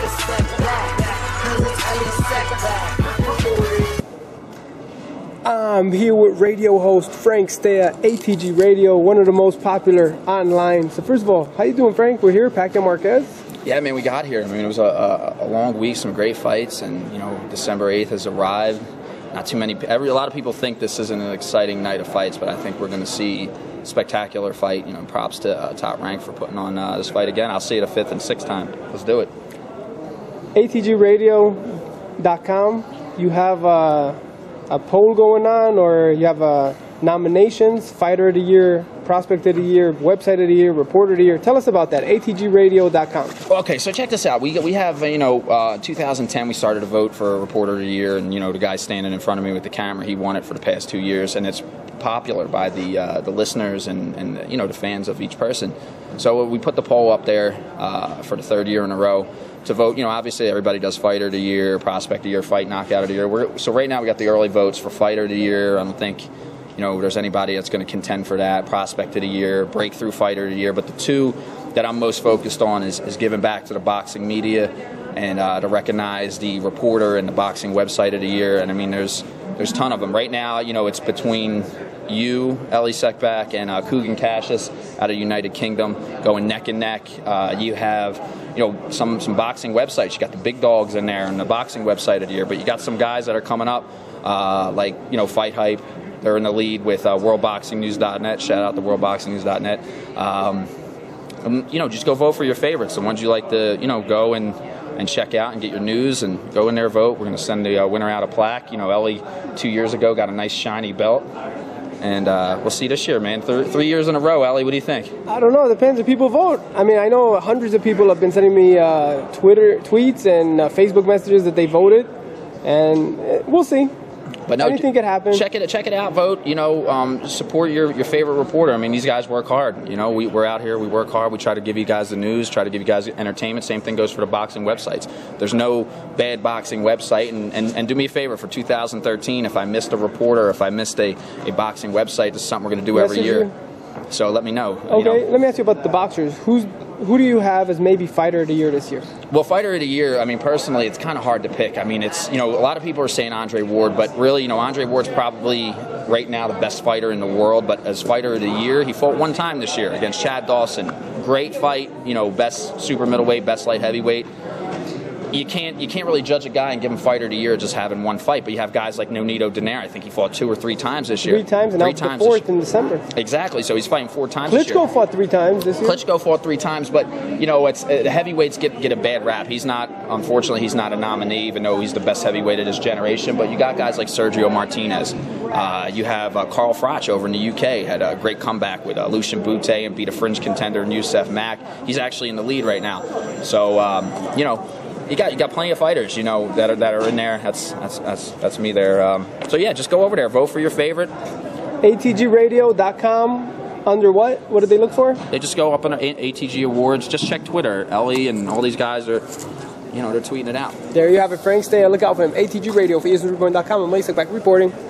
I'm here with radio host Frank Stea, ATG Radio, one of the most popular online. So first of all, how you doing, Frank? We're here, Pacquiao Marquez. Yeah, man, we got here. I mean, it was a long week, some great fights, and December 8th has arrived. Not too many. A lot of people think this isn't an exciting night of fights, but I think we're going to see a spectacular fight. Props to Top Rank for putting on this fight again. I'll see it a fifth and sixth time. Let's do it. ATGRadio.com. You have a poll going on, or you have nominations, Fighter of the Year, Prospect of the Year, Website of the Year, Reporter of the Year. Tell us about that, ATGRadio.com. Okay, so check this out. We have, 2010 we started a vote for Reporter of the Year, and, the guy standing in front of me with the camera, he won it for the past 2 years, and it's popular by the listeners and the fans of each person. So we put the poll up there for the third year in a row to vote. Obviously everybody does Fighter of the Year, Prospect of the Year, Fight Knockout of the Year. So right now we got the early votes for Fighter of the Year. I don't think there's anybody that's going to contend for that. Prospect of the Year, Breakthrough Fighter of the Year. But the two that I'm most focused on is giving back to the boxing media and to recognize the Reporter and the Boxing Website of the Year. And I mean, there's a ton of them right now. It's between you, Elie Seckbach, and Kugan Cassius out of United Kingdom going neck and neck. You have some boxing websites. You got the big dogs in there and the Boxing Website of the Year, but you got some guys that are coming up like Fight Hype. They're in the lead with WorldBoxingNews.net. Shout out to WorldBoxingNews.net. Just go vote for your favorites, the ones you like to go and check out and get your news, and go in there, vote. We're going to send the winner out a plaque. Elie 2 years ago got a nice shiny belt. And we'll see this year, man. 3 years in a row. Elie, what do you think? I don't know. It depends if people vote. I mean, I know hundreds of people have been sending me Twitter tweets and Facebook messages that they voted, and we'll see. But no, anything could happen. Check it out. Vote. Support your favorite reporter. I mean, these guys work hard. We're out here. We work hard. We try to give you guys the news. Try to give you guys entertainment. Same thing goes for the boxing websites. There's no bad boxing website. And do me a favor for 2013. If I missed a reporter, if I missed a boxing website, this is something we're going to do every year. So let me know. Okay. Let me ask you about the boxers. Who do you have as maybe Fighter of the Year this year? Well, Fighter of the Year, I mean, personally, it's kind of hard to pick. I mean, it's, a lot of people are saying Andre Ward, but really, Andre Ward's probably right now the best fighter in the world. But as Fighter of the Year, he fought one time this year against Chad Dawson. Great fight, best super middleweight, best light heavyweight. You can't really judge a guy and give him Fighter of the Year just having one fight, but you have guys like Nonito Donaire. I think he fought 2 or 3 times this year. 3 times, and now the 4th in December. Exactly, so he's fighting 4 times this year. Klitschko fought 3 times this year. Klitschko fought 3 times, but it's the heavyweights get a bad rap. Unfortunately, he's not a nominee, even though he's the best heavyweight of this generation. But you got guys like Sergio Martinez. You have Carl Froch over in the UK, had a great comeback with Lucian Bute and beat a fringe contender in Youssef Mack. He's actually in the lead right now. So You got plenty of fighters, that are in there. That's me there. So yeah, just go over there, vote for your favorite. ATGRadio.com. Under what? What do they look for? They just go up on ATG Awards. Just check Twitter. Elie and all these guys are, they're tweeting it out. There you have it, Frank Stea. Look out for him. ATG Radio for ESPN.com. I'm Elie Seckbach reporting.